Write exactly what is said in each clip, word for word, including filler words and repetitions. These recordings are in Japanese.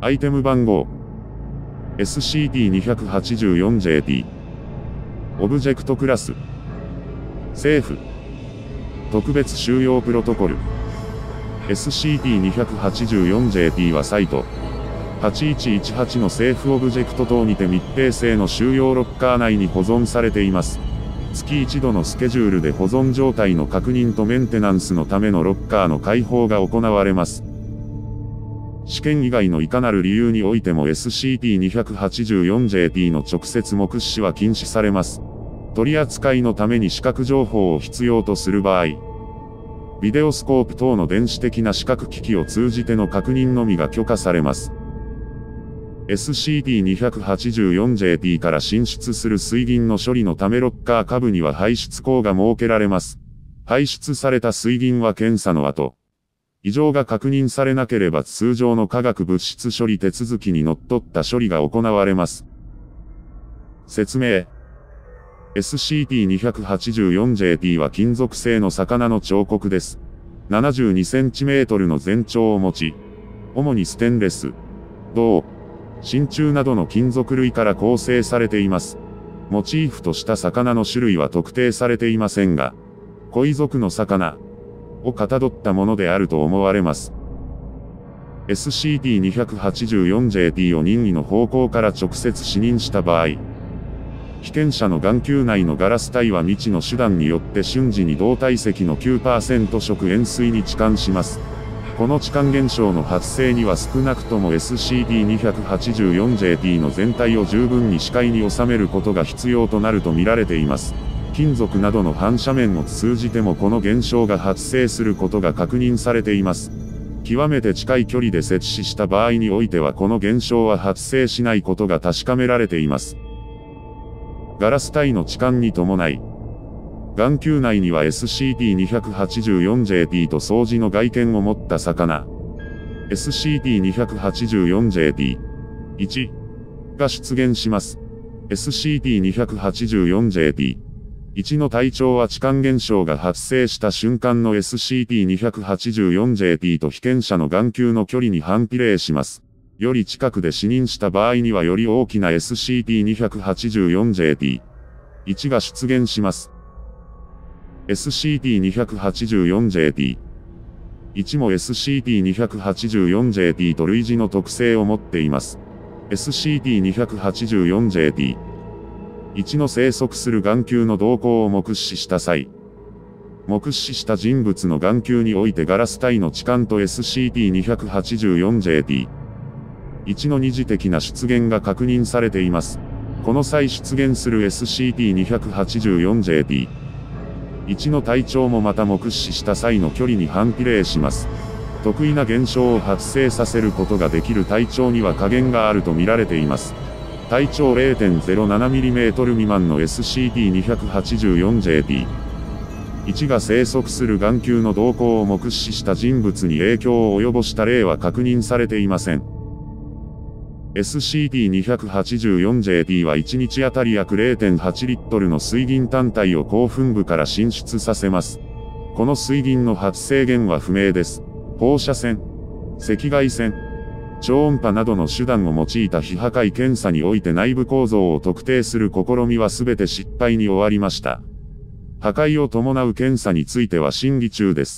アイテム番号 エスシーティーにはちよんジェーティー オブジェクトクラス政府特別収容プロトコル エスシーティーにはちよんジェーティー はサイトはちいちいちはちの政府オブジェクト等にて密閉性の収容ロッカー内に保存されています。月一度のスケジュールで保存状態の確認とメンテナンスのためのロッカーの開放が行われます。試験以外のいかなる理由においても エスシーティーにはちよんジェーティー の直接目視は禁止されます。取り扱いのために視覚情報を必要とする場合、ビデオスコープ等の電子的な視覚機器を通じての確認のみが許可されます。エスシーティーにはちよんジェーティー から進出する水銀の処理のためロッカー下部には排出口が設けられます。排出された水銀は検査の後、異常が確認されなければ通常の化学物質処理手続きにのっとった処理が行われます。説明 エスシーティーにはちよんジェーティー は金属製の魚の彫刻です。ななじゅうにセンチメートルの全長を持ち、主にステンレス、銅、真鍮などの金属類から構成されています。モチーフとした魚の種類は特定されていませんが、鯉属の魚をかたどったものであると思われます。エスシーティーにはちよんジェーティー を任意の方向から直接視認した場合、被験者の眼球内のガラス体は未知の手段によって瞬時に動体積の きゅうパーセント 色円錐に置換します。この置換現象の発生には少なくとも エスシーティーにはちよんジェーティー の全体を十分に視界に収めることが必要となると見られています。金属などの反射面を通じてもこの現象が発生することが確認されています。極めて近い距離で設置した場合においてはこの現象は発生しないことが確かめられています。ガラス体の置換に伴い、眼球内には エスシーティーにはちよんジェーティー と相似の外見を持った魚、エスシーティーにはちよんジェーティーいち が出現します。エスシーティーにはちよんジェーティーいち の体長は置換現象が発生した瞬間の エスシーティーにはちよんジェーティー と被験者の眼球の距離に反比例します。より近くで視認した場合にはより大きな エスシーティーにはちよんジェーティーいち が出現します。エスシーティーにはちよんジェーティーいち も エスシーティーにはちよんジェーティー と類似の特性を持っています。エスシーティーにはちよんジェーティーいち の生息する眼球の動向を目視した際、目視した人物の眼球においてガラス体の置換と エスシーティーにはちよんジェーティーいち の二次的な出現が確認されています。この際出現する エスシーティーにはちよんジェーティーいち の体長もまた目視した際の距離に反比例します。特異な現象を発生させることができる体長には加減があると見られています。体長 れいてんぜろななミリメートル 未満の エスシーティーにはちよんジェーティーいち が生息する眼球の動向を目視した人物に影響を及ぼした例は確認されていません。エスシーティーにはちよんジェーティー はいちにちあたり約 れいてんはちリットルの水銀単体を興奮部から進出させます。この水銀の発生源は不明です。放射線、赤外線、超音波などの手段を用いた非破壊検査において内部構造を特定する試みはすべて失敗に終わりました。破壊を伴う検査については審議中です。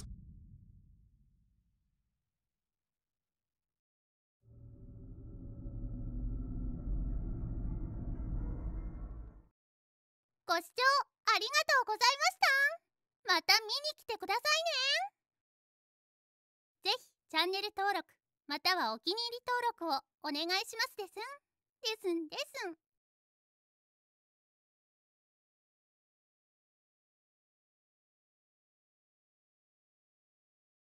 ご視聴ありがとうございました。また見に来てくださいね。ぜひチャンネル登録またはお気に入り登録をお願いしますですん。ですんですん。